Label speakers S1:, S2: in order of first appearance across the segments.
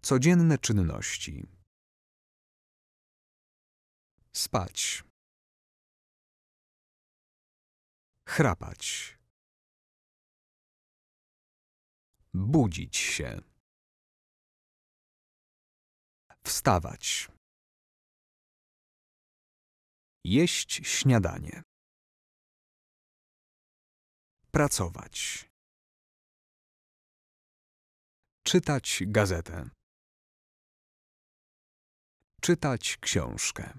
S1: Codzienne czynności. Spać. Chrapać. Budzić się. Wstawać. Jeść śniadanie. Pracować. Czytać gazetę. Czytać książkę.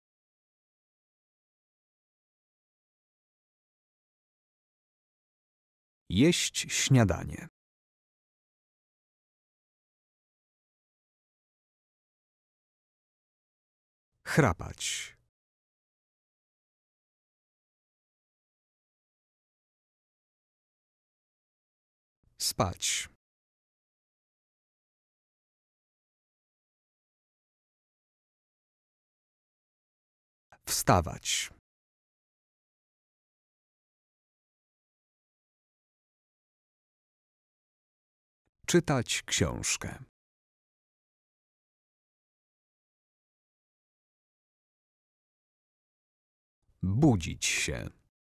S1: Jeść śniadanie. Chrapać. Spać. Wstawać. Czytać książkę. Budzić się.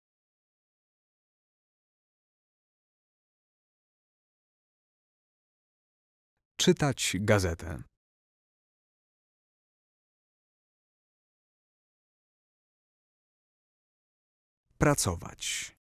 S1: Czytać gazetę. Pracować.